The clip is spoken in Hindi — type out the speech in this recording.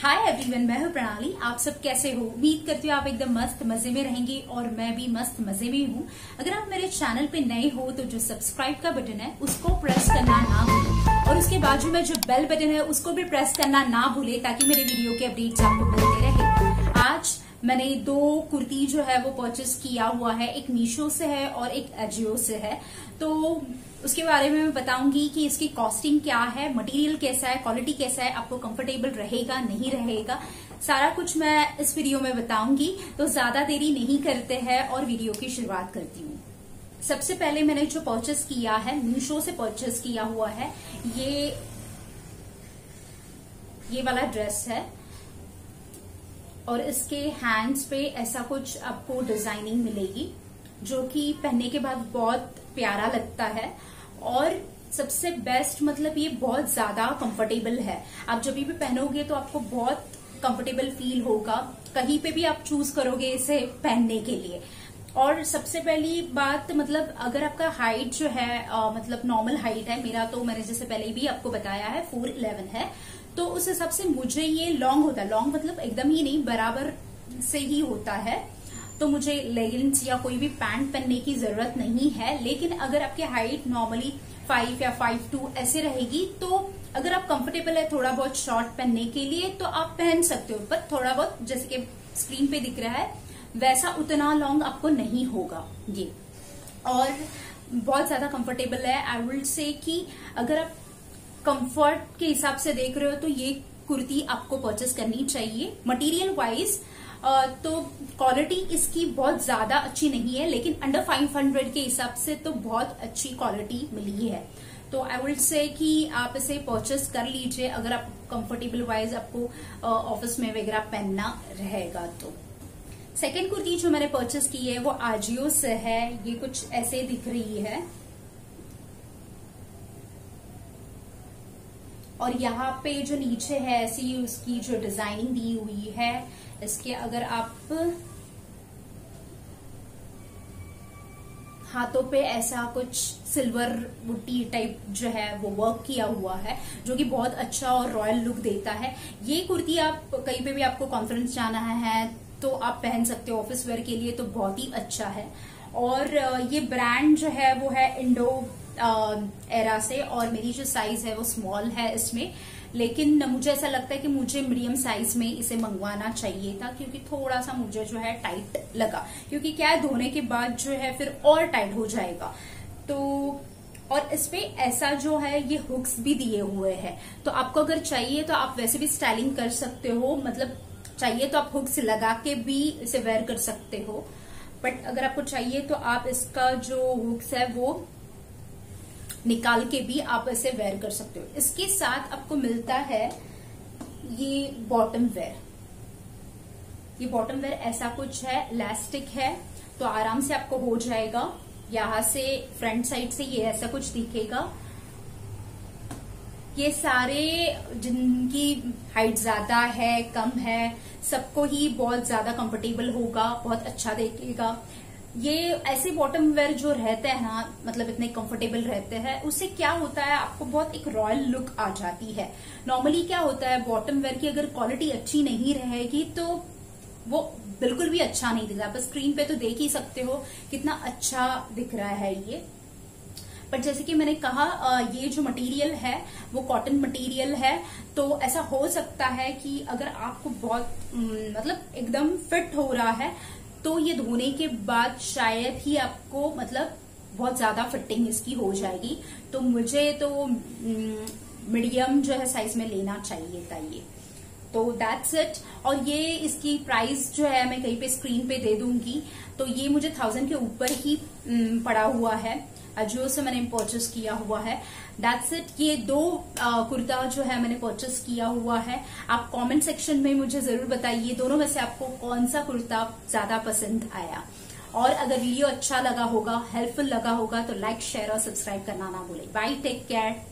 हाय एवरीवन, मैं हूं प्रणाली। आप सब कैसे हो? उम्मीद करती हूँ आप एकदम मस्त मजे में रहेंगे और मैं भी मस्त मजे में हूँ। अगर आप मेरे चैनल पे नए हो तो जो सब्सक्राइब का बटन है उसको प्रेस करना ना भूलें और उसके बाजू में जो बेल बटन है उसको भी प्रेस करना ना भूलें ताकि मेरे वीडियो के अपडेट्स आपको मिलते रहे। आज मैंने दो कुर्ती जो है वो परचेस किया हुआ है, एक मीशो से है और एक एजियो से है। तो उसके बारे में मैं बताऊंगी कि इसकी कॉस्टिंग क्या है, मटेरियल कैसा है, क्वालिटी कैसा है, आपको कंफर्टेबल रहेगा नहीं रहेगा, सारा कुछ मैं इस वीडियो में बताऊंगी। तो ज्यादा देरी नहीं करते हैं और वीडियो की शुरुआत करती हूँ। सबसे पहले मैंने जो परचेस किया है मीशो से परचेस किया हुआ है, ये वाला ड्रेस है और इसके हैंड्स पे ऐसा कुछ आपको डिजाइनिंग मिलेगी जो कि पहनने के बाद बहुत प्यारा लगता है। और सबसे बेस्ट मतलब ये बहुत ज्यादा कंफर्टेबल है। आप जब भी पहनोगे तो आपको बहुत कंफर्टेबल फील होगा, कहीं पे भी आप चूज करोगे इसे पहनने के लिए। और सबसे पहली बात मतलब अगर आपका हाइट जो है मतलब नॉर्मल हाइट है, मेरा तो मैंने जैसे पहले भी आपको बताया है 4'11" है, तो उस हिसाब से मुझे ये लॉन्ग होता है। लॉन्ग मतलब एकदम ही नहीं, बराबर से ही होता है। तो मुझे लेगिंग्स या कोई भी पैंट पहनने की जरूरत नहीं है। लेकिन अगर आपकी हाइट नॉर्मली 5 या 5'2" ऐसे रहेगी तो अगर आप कंफर्टेबल है थोड़ा बहुत शॉर्ट पहनने के लिए तो आप पहन सकते हो, पर थोड़ा बहुत जैसे कि स्क्रीन पे दिख रहा है वैसा उतना लॉन्ग आपको नहीं होगा ये, और बहुत ज्यादा कंफर्टेबल है। आई विल से कि अगर आप कंफर्ट के हिसाब से देख रहे हो तो ये कुर्ती आपको परचेस करनी चाहिए। मटेरियल वाइज तो क्वालिटी इसकी बहुत ज्यादा अच्छी नहीं है, लेकिन अंडर 500 के हिसाब से तो बहुत अच्छी क्वालिटी मिली है। तो आई विल से कि आप इसे परचेस कर लीजिए अगर आप कंफर्टेबल वाइज आपको ऑफिस में वगैरह पहनना रहेगा तो। सेकेंड कुर्ती जो मैंने परचेस की है वो आजियो से है। ये कुछ ऐसे दिख रही है और यहाँ पे जो नीचे है ऐसी उसकी जो डिजाइनिंग दी हुई है, इसके अगर आप हाथों पे ऐसा कुछ सिल्वर बुट्टी टाइप जो है वो वर्क किया हुआ है जो कि बहुत अच्छा और रॉयल लुक देता है। ये कुर्ती आप कहीं पे भी आपको कॉन्फ्रेंस जाना है तो आप पहन सकते हो, ऑफिस वेयर के लिए तो बहुत ही अच्छा है। और ये ब्रांड जो है वो है इंडो एरा से और मेरी जो साइज है वो स्मॉल है इसमें, लेकिन मुझे ऐसा लगता है कि मुझे मीडियम साइज में इसे मंगवाना चाहिए था क्योंकि थोड़ा सा मुझे जो है टाइट लगा, क्योंकि क्या है धोने के बाद जो है फिर और टाइट हो जाएगा। तो और इसपे ऐसा जो है ये हुक्स भी दिए हुए हैं, तो आपको अगर चाहिए तो आप वैसे भी स्टाइलिंग कर सकते हो, मतलब चाहिए तो आप हुक्स लगा के भी इसे वेयर कर सकते हो, बट अगर आपको चाहिए तो आप इसका जो हुक्स है वो निकाल के भी आप इसे वेयर कर सकते हो। इसके साथ आपको मिलता है ये बॉटम वेयर। ये बॉटम वेयर ऐसा कुछ है, इलास्टिक है तो आराम से आपको हो जाएगा। यहां से फ्रंट साइड से ये ऐसा कुछ दिखेगा। ये सारे जिनकी हाइट ज्यादा है कम है सबको ही बहुत ज्यादा कंफर्टेबल होगा, बहुत अच्छा देखेगा। ये ऐसे बॉटम वेयर जो रहते हैं ना, मतलब इतने कंफर्टेबल रहते हैं, उससे क्या होता है आपको बहुत एक रॉयल लुक आ जाती है। नॉर्मली क्या होता है बॉटम वेयर की अगर क्वालिटी अच्छी नहीं रहेगी तो वो बिल्कुल भी अच्छा नहीं दिखता। आप स्क्रीन पे तो देख ही सकते हो कितना अच्छा दिख रहा है ये, पर जैसे कि मैंने कहा ये जो मटेरियल है वो कॉटन मटेरियल है, तो ऐसा हो सकता है कि अगर आपको बहुत मतलब एकदम फिट हो रहा है तो ये धोने के बाद शायद ही आपको मतलब बहुत ज्यादा फिटिंग इसकी हो जाएगी। तो मुझे तो मीडियम जो है साइज में लेना चाहिए था ये। तो दैट्स इट। और ये इसकी प्राइस जो है मैं कहीं पे स्क्रीन पे दे दूंगी। तो ये मुझे 1000 के ऊपर ही पड़ा हुआ है, अजियो से मैंने परचेस किया हुआ है। That's it. ये दो कुर्ता जो है मैंने परचेस किया हुआ है। आप कमेंट सेक्शन में मुझे जरूर बताइए दोनों में से आपको कौन सा कुर्ता ज्यादा पसंद आया। और अगर वीडियो अच्छा लगा होगा, हेल्पफुल लगा होगा तो लाइक शेयर और सब्सक्राइब करना ना भूलें। Bye, take care.